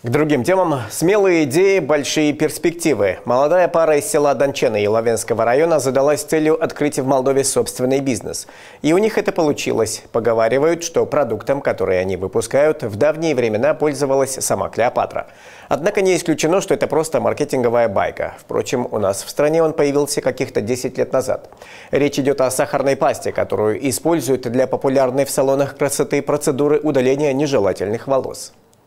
К другим темам. Смелые идеи, большие перспективы. Молодая пара из села Дончена Еловенского района задалась целью открыть в Молдове собственный бизнес. И у них это получилось. Поговаривают, что продуктом, который они выпускают, в давние времена пользовалась сама Клеопатра. Однако не исключено, что это просто маркетинговая байка. Впрочем, у нас в стране он появился каких-то 10 лет назад. Речь идет о сахарной пасте, которую используют для популярной в салонах красоты процедуры удаления нежелательных волос.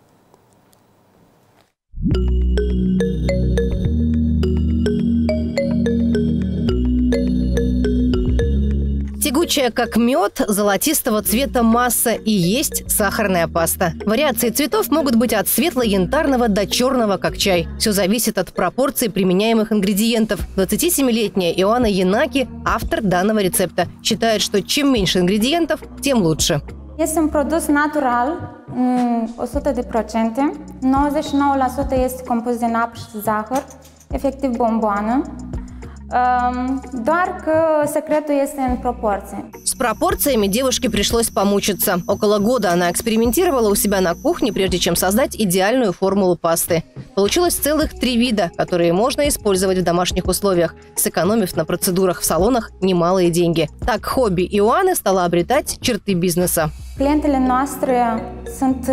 Тягучая, как мед, золотистого цвета масса и есть сахарная паста. Вариации цветов могут быть от светло-янтарного до черного, как чай. Все зависит от пропорций применяемых ингредиентов. 27-летняя Иоанна Янаки, автор данного рецепта, считает, что чем меньше ингредиентов, тем лучше. Este un produs natural, 100%. 99% este compus din apă și zahăr, efectiv bomboană. Doar că secretul este în proporții. С пропорциями девушке пришлось помучиться. Около года она экспериментировала у себя на кухне, прежде чем создать идеальную формулу пасты. Получилось целых 3 вида, которые можно использовать в домашних условиях, сэкономив на процедурах в салонах немалые деньги. Так хобби Иоанны стало обретать черты бизнеса. Clientele noastre sunt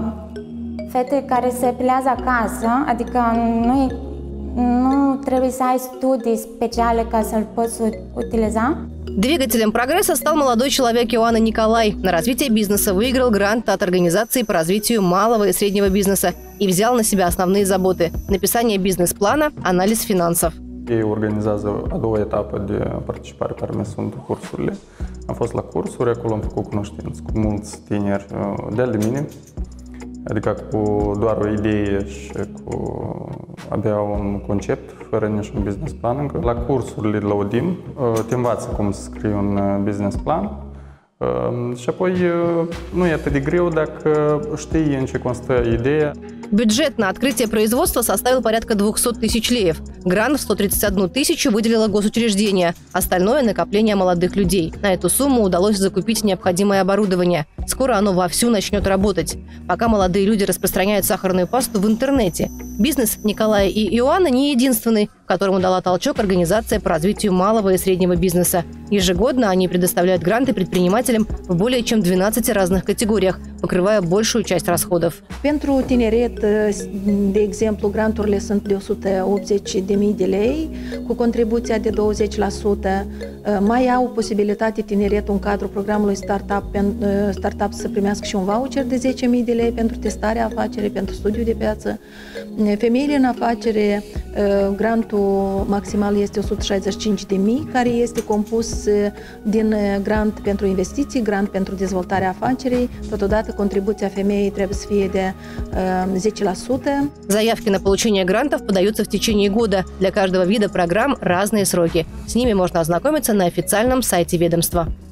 fete care se epilează acasă, adică nu trebuie să ai studii speciale ca să-l poți utiliza. Двигателем прогресса стал молодой человек Иоанна Николай. На развитие бизнеса выиграл грант от Организации по развитию малого и среднего бизнеса и взял на себя основные заботы – написание бизнес-плана, анализ финансов. Ei organizează a doua etapă de participare care mi sunt cursurile. Am fost la cursuri, acolo am făcut cunoștință cu mulți tineri de mine, adică cu doar o idee și cu abia un concept, fără niciun business plan încă. La cursurile de la ODIM te învață cum să scrii un business plan și apoi nu e atât de greu dacă știi în ce constă ideea. Бюджет на открытие производства составил порядка 200 тысяч леев. Грант в 131 тысячу выделило госучреждение. Остальное – накопление молодых людей. На эту сумму удалось закупить необходимое оборудование. Скоро оно вовсю начнет работать. Пока молодые люди распространяют сахарную пасту в интернете. Бизнес Николая и Иоанна не единственный, которому дала толчок Организация по развитию малого и среднего бизнеса. Ежегодно они предоставляют гранты предпринимателям в более чем 12 разных категориях, покрывая большую часть расходов. Pentru tineret, de exemplu, granturile sunt de 180.000 de lei, cu contribuția de 20%. Mai au posibilitate tineretul în cadrul programului Startup să primească și un voucher de 10.000 de lei pentru testarea afacerii, pentru studiul de piață. Femeile în afacere, grantul maximal este 165.000, care este compus din grant pentru investiții, grant pentru dezvoltarea afacerii. Totodată, contribuția femeii trebuie să fie de 10%. Заявки на получение грантов подаются в течение года. Для каждого вида программ разные сроки. С ними можно ознакомиться на официальном сайте ведомства.